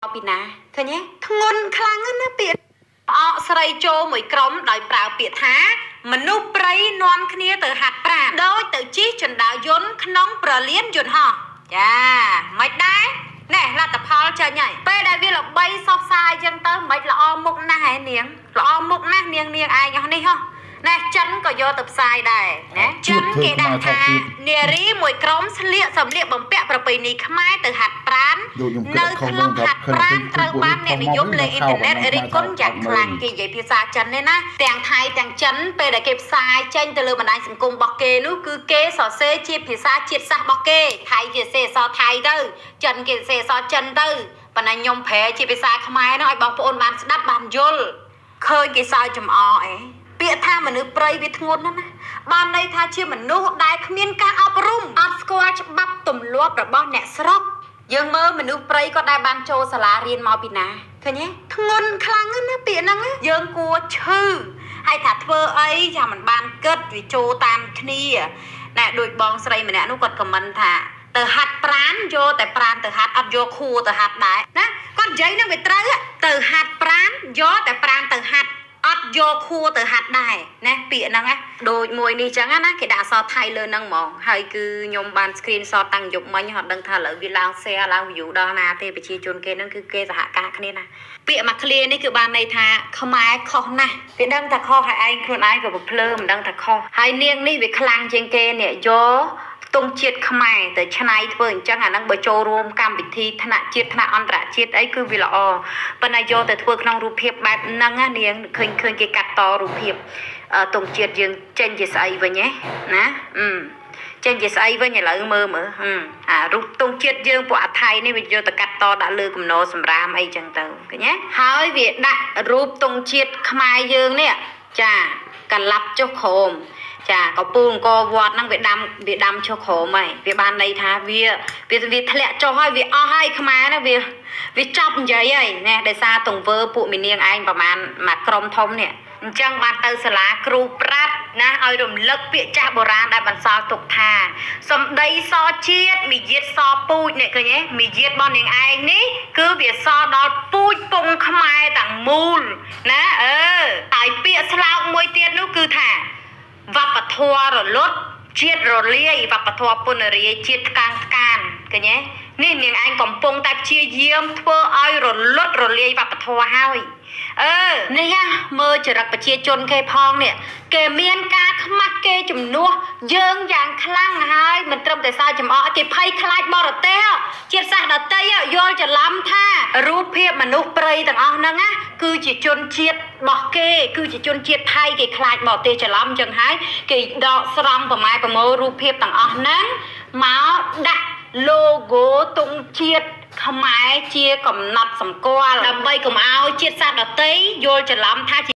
ពីណាឃើញទេធ្ងន់ខ្លាំងណាស់ពាក្យអកស្រីចូលមួយក្រុមដោយប្រើពាក្យថាមនុស្សព្រៃនាំគ្នាទៅហាត់ប្រាណដោយទៅជិះចណ្ដាយន្តក្នុងប្រលានយន្តហោះចាមិនដែរណែលទ្ធផលចេញហើយពេលដែលវាល្បីសោះសាយចឹងទៅមិនល្អមុខណាស់ហ៎នាងល្អមុខណាស់នាងឯងអស់នេះហ៎ណែចិនក៏យកទៅផ្សាយដែរណាចិនគេដាក់ថានារីមួយក្រុមស្លៀកសម្លៀកបំពាក់ប្រពៃណីខ្មែរទៅហាត់ប្រាណនៅក្នុងហាត់ប្រាណត្រូវបានអ្នកនិយមលើអ៊ីនធឺណិតរិះគន់យ៉ាងខ្លាំងគេនិយាយភាសាចិនទេណាទាំងថៃទាំងចិនពេលដែលគេផ្សាយចេញទៅលើបណ្ដាញសង្គមរបស់គេនោះគឺគេសរសេរជាភាសាជាតិសាសន៍របស់គេថៃគេសរសេរអក្សរថៃទៅចិនគេសរសេរអក្សរចិនទៅប៉ុន្តែខ្ញុំប្រែជាភាសាខ្មែរនោះឲ្យបងប្អូនបានស្ដាប់បានយល់ឃើញគេសើចចំអអីពាក្យថាមនុស្សព្រៃវាធ្ងន់ណាស់ណាបានន័យថាជាមនុស្សដែលគ្មានការអប់រំអត់ស្គាល់ច្បាប់ទម្លាប់របស់អ្នកស្រុកយើងមើលមនុស្សព្រៃក៏ដែលបានចូលសាលារៀនមកពីណាឃើញទេធ្ងន់ខ្លាំងណាស់ពាក្យហ្នឹងយើងគួរឈឺហើយថាធ្វើអីចាំមិនបានគិតវាចូលតាមគ្នាណែដូចបងស្រីម្នាក់នោះគាត់ខមមិនថាទៅហាត់ប្រាណយកតែប្រាណទៅហាត់អត់យកខួរទៅហាត់ដែរណាគាត់និយាយនឹងវាត្រូវទៅហាត់ប្រាណយកតែប្រាណទៅហាត់អត់យកខួរទៅហាត់ដែរណាពាក្យហ្នឹងណាដូចមួយនេះចឹងណាគេដាក់អក្សរថៃលើហ្នឹងហ្មងហើយគឺខ្ញុំបាន screenshot តាំងយប់មិញអត់ដឹងថាឥឡូវវាឡើង share ឡើង view ដល់ណាទេប្រជាជនគេហ្នឹងគឺគេសហការគ្នាណាពាក្យមួយឃ្លានេះគឺបានន័យថាខ្មែរខុសណាស់វាដឹងថាខុសហើយឯងខ្លួនឯងក៏ប្រភ្លើមិនដឹងថាខុសហើយនាងនេះវាខ្លាំងជាងគេនេះយកទង់ជាតិខ្មែរទៅឆ្នៃធ្វើអញ្ចឹងអាហ្នឹងបើចូលរួមកម្មវិធីថ្នាក់ជាតិថ្នាក់អន្តរជាតិអីគឺវាល្អប៉ុន្តែយកទៅធ្វើក្នុងរូបភាពបែបហ្នឹងណានាងឃើញគេកាត់តរូបភាពទង់ជាតិយើងចេញជាស្អីវិញណាចេញជាស្អីវិញឥឡូវមើលអារូបទង់ជាតិយើងពួកអាថៃនេះវាយកទៅកាត់តដាក់លើគំនរសម្រាមអីចឹងទៅឃើញទេហើយវាដាក់រូបទង់ជាតិខ្មែរយើងនេះចាកន្លាប់ចុះក្រោមចាកពូអង្គរវត្តហ្នឹងវាដាំចុះក្រោមហើយវាបានន័យថាវាធ្លាក់ចុះហើយវាអស់ហើយខ្មែរណាវាចប់និយាយហើយណាដោយសារទង្វើពួកមីនាងឯងប្រហែលមួយក្រុមធំនេះអញ្ចឹងបានទៅសាលាគ្រូប្រាប់ណាឲ្យរំលឹកពាក្យចាស់បុរាណដែលបន្សល់ទុកថាសម្ដីសជាតិមាយាទសពូជនេះឃើញទេមាយាទរបស់នាងឯងនេះគឺវាសដល់ពូជពងខ្មែរទាំងមូលណាហើយពាក្យស្លោកមួយទៀតនោះគឺថាវប្បធម៌រលត់ជាតិរលាយវប្បធម៌ពុនរាយជាតិថ្កានឃើញទេនេះនាងឯងកំពុងតែព្យាយាមធ្វើឲ្យរលត់រលាយវប្បធម៌ហើយនេះមើលចរិតប្រជាជនគេផងនេះគេមានការខ្មាស់គេជំនួសយើងយ៉ាងខ្លាំងហើយមិនត្រឹមតែសើចំអកគេភ័យខ្លាចបរទេសជាតិសាសន៍ដទៃយល់ច្រឡំថារូបភាពមនុស្សព្រៃទាំងអស់ហ្នឹងណាគឺជាជនជាតិរបស់គេគឺជាជនជាតិថៃគេខ្លាចបរទេសច្រឡំចឹងហើយគេដកស្រង់ប្រមូលរូបភាពទាំងអស់ហ្នឹងមកដាក់ logo ទង់ជាតិខ្មែរជាកំណត់សម្គាល់ដើម្បីកុំឲ្យជាតិសាសន៍ដទៃយល់ច្រឡំថា